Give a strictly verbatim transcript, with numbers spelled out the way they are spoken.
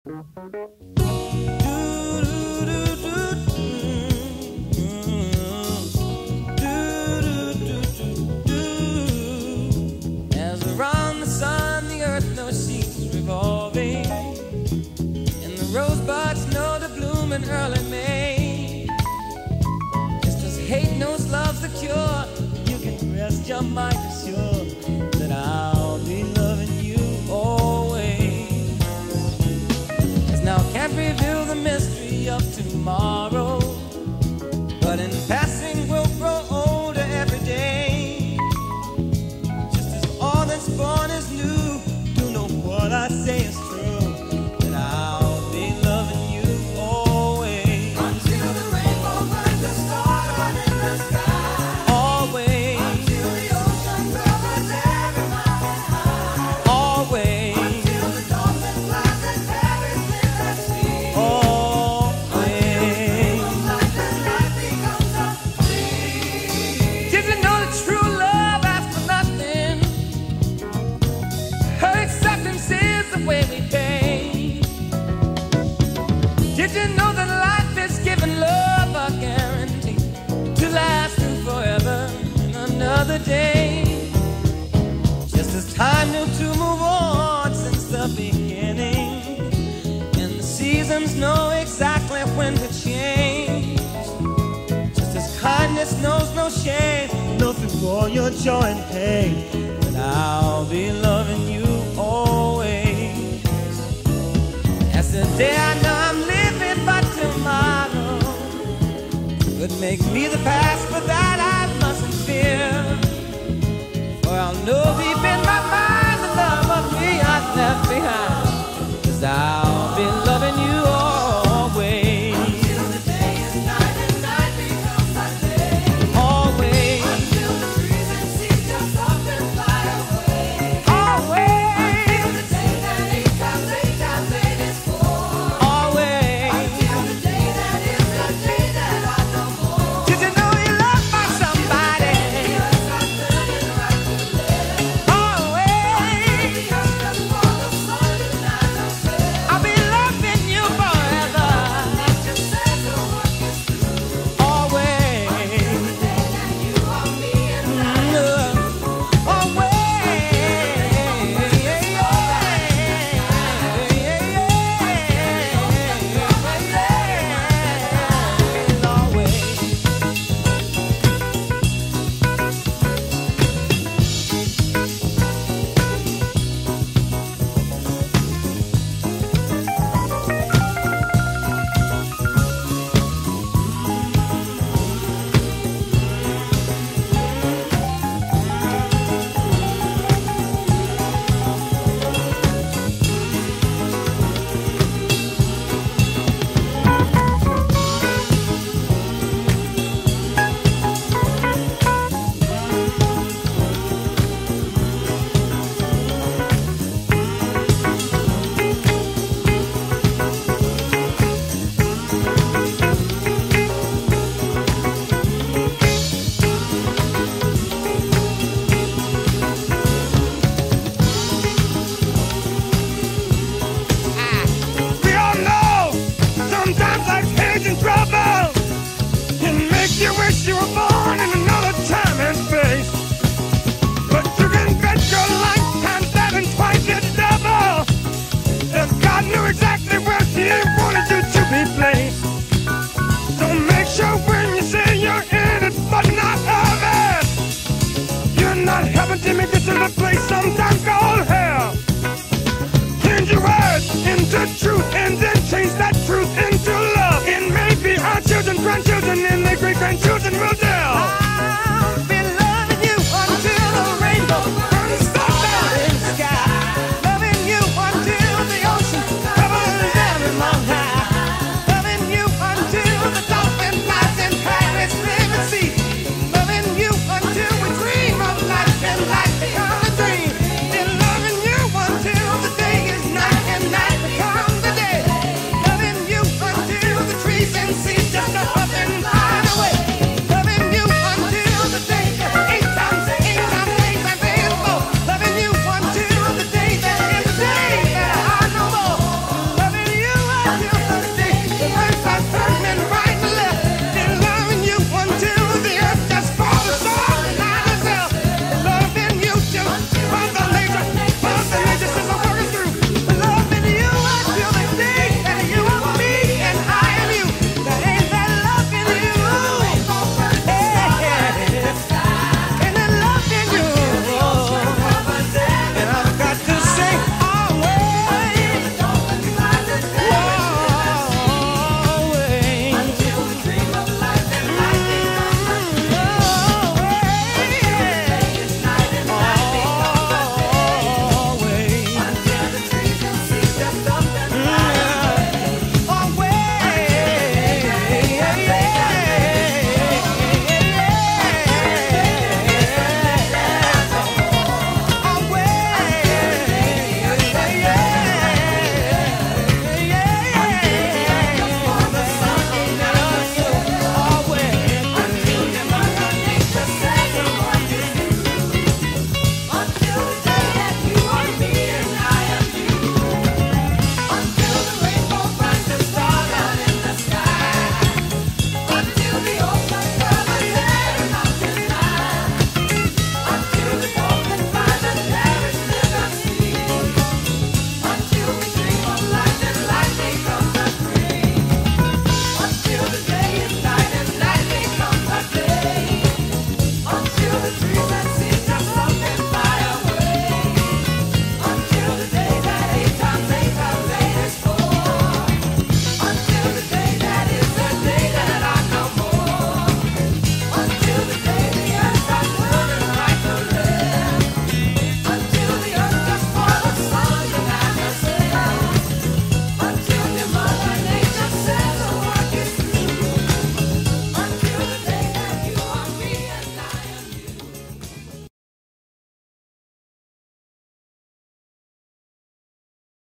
As around the sun the earth knows she's revolving, and the rosebuds know to bloom in early May. Just as hate knows love's the cure, you can rest your mind assured that I'll be loving you always. As now can't reveal the mystery of tomorrow, but in passing we'll grow older every day. Just as all that's born is new, you know what I say is true, that I'll be loving you always. Until the rainbow burns the stars in the sky. Always. Until the ocean covers every mountain high. Always. Until the dolphin flies and everything I see. Always. Until life becomes a dream. Did you know that true love asks for nothing? Her acceptance is the way we pay. Did you know that life is giving love a guarantee to last through forever and another day? Just as time knew to move on since the beginning, and the seasons know exactly when to change. Just as kindness knows no shame, know through all your joy and pain, that I'll be loving you always. As today I know I'm living, but tomorrow could make me the past, but that I mustn't fear. For I'll know deep in my mind the love of me I've left behind, 'cause I'll be loving you always. Until the day is night and night becomes my day. Always. Until the trees and seas just up and fly away. Always. Until the day that eight times eight times eight is four. Always. Until the day that is the day that I know more. Did you know you loved by somebody? Because I'm turning right to left. Always. Because just for the sun and I know fair. I'll be loving you forever. That just says the work is through. Always. Until the day that you are me and I know. We all know sometimes life's hands in trouble. It makes you wish you were born in another time and space. But you can bet your lifetime's seven twice its double. And God knew exactly where He wanted you to be placed. So make sure when you say you're in it, but not of it, you're not helping to make it to the place sometimes called hell. Change your words into truth and